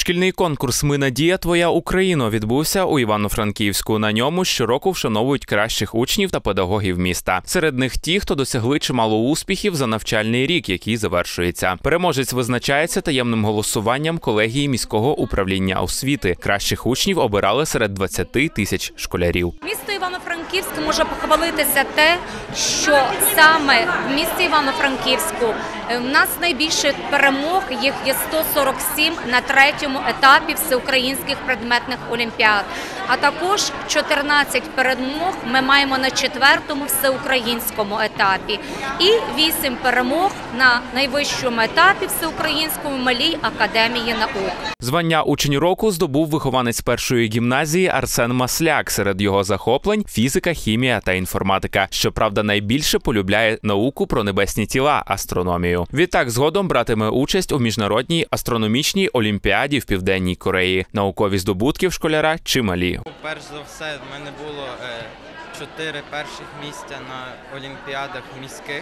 Шкільний конкурс «Ми надія. Твоя Україно» відбувся у Івано-Франківську. На ньому щороку вшановують кращих учнів та педагогів міста. Серед них ті, хто досягли чимало успіхів за навчальний рік, який завершується. Переможець визначається таємним голосуванням колегії міського управління освіти. Кращих учнів обирали серед 20 тисяч школярів. Місто Івано-Франківськ може похвалитися те, що саме в місті Івано-Франківську у нас найбільше перемог, їх є 147 на третьому етапі всеукраїнських предметних олімпіад. А також 14 перемог ми маємо на четвертому всеукраїнському етапі і 8 перемог на найвищому етапі всеукраїнському Малій академії наук. Звання «Учень року» здобув вихованець першої гімназії Арсен Масляк. Серед його захоплень – фізика, хімія та інформатика. Щоправда, найбільше полюбляє науку про небесні тіла – астрономію. Відтак, згодом братиме участь у міжнародній астрономічній олімпіаді в Південній Кореї. Наукові здобутки в школяра чималі. Перш за все, в мене було 4 перших місця на олімпіадах міських.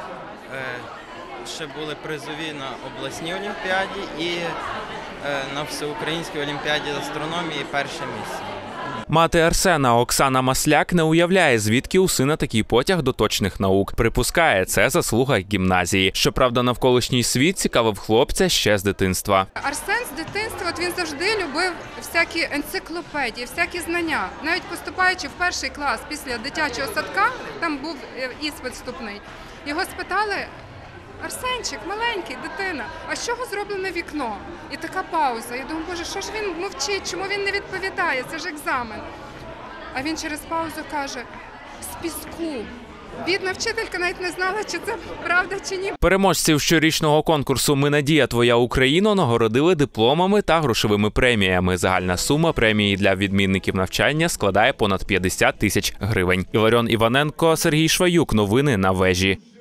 Ще були призові на обласній олімпіаді і на всеукраїнській олімпіаді з астрономії перше місце. Мати Арсена Оксана Масляк не уявляє, звідки у сина такий потяг до точних наук. Припускає, це заслуга гімназії. Щоправда, навколишній світ цікавив хлопця ще з дитинства. Арсен з дитинства він завжди любив всякі енциклопедії, всякі знання. Навіть поступаючи в перший клас після дитячого садка, там був іспит вступний, його спитали: «Арсенчик, маленький, дитина, а з чого зроблене вікно?» І така пауза. Я думаю, боже, що ж він мовчить, чому він не відповідає, це ж екзамен. А він через паузу каже: «З піску». Бідна вчителька навіть не знала, чи це правда, чи ні. Переможців щорічного конкурсу «Ми надія. Твоя Україно» нагородили дипломами та грошовими преміями. Загальна сума премії для відмінників навчання складає понад 50 тисяч гривень. Іларіон Іваненко, Сергій Шваюк. Новини на Вежі.